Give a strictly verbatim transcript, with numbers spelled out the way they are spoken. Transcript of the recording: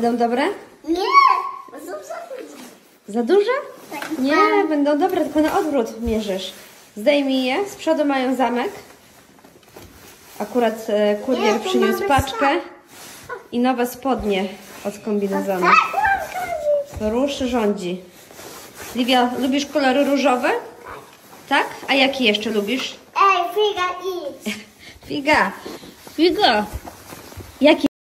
Będą dobre? Nie, bo są za duże. Za duże? Tak. Nie, będą dobre, tylko na odwrót mierzysz. Zdejmij je, z przodu mają zamek. Akurat e, kurier Nie, to przyniósł mamy paczkę i nowe spodnie od kombinezonu. To róż rządzi. Livia, lubisz kolory różowe? Tak? A jaki jeszcze lubisz? Ej, figa idź. Figa. Figa. Jaki